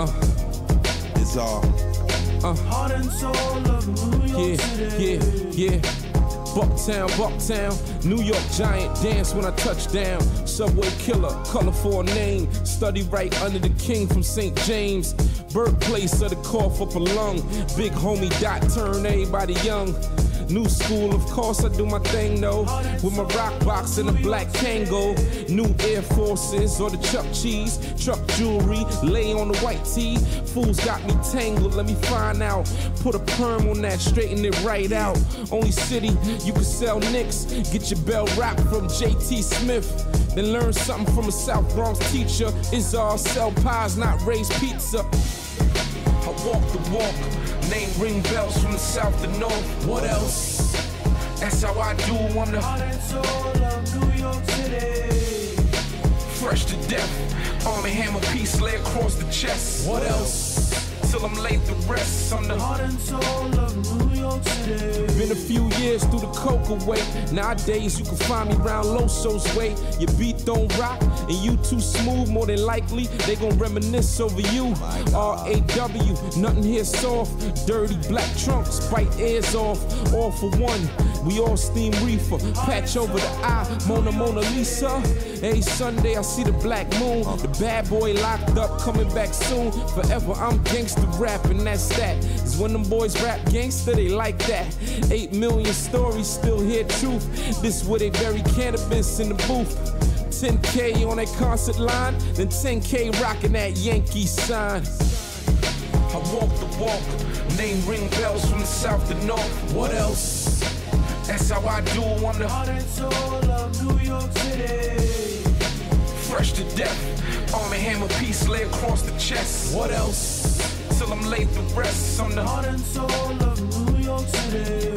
It's all heart and soul of New York City. Yeah. Bucktown, New York giant, dance when I touch down. Subway killer, colorful name, study right under the king from St. James. Birthplace of the cough up a lung, big homie Dot turn everybody young. New school, of course I do my thing though, with my rock box and a black Kango. New Air Forces or the Chuck Cheese, truck jewelry, lay on the white tee. Fools got me tangled, let me find out. Put a perm on that, straighten it right out. Only city you can sell nicks, get your bell wrapped from JT Smith. Then learn something from a South Bronx teacher. Is all sell pies, not raise pizza. I walk the walk, name ring bells from the south to north. What else? That's how I do on the heart and soul of New York City. Fresh to death, arm and hammer piece lay across the chest. What else? Till I'm laid the rest on the heart and soul of New York City. Been a few years through the coca way. Nowadays you can find me round Loso's way. Your beat don't rock and you too smooth, more than likely they gon' reminisce over you. R-A-W, nothing here soft. Dirty black trunks, bite ears off. All for one, we all steam reefer. Patch over the eye, Mona Lisa. Every Sunday I see the black moon. The bad boy locked up, coming back soon. Forever I'm gangsta rapping, that's that. Is when them boys rap gangsta, they like that. 8 million stories, still hear truth. This where they bury cannabis in the booth. 10K on that concert line, then 10K rocking that Yankee sign. I walk the walk, name ring bells from the south to north. What else? That's how I do on the heart and soul of New York City. Fresh to death, arm and hammer piece lay across the chest. What else? Till I'm laid the rest on the heart and soul of New York City.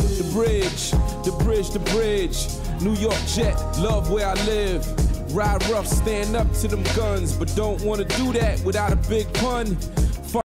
The bridge, New York jet, love where I live. Ride rough, stand up to them guns, but don't wanna do that without a big pun.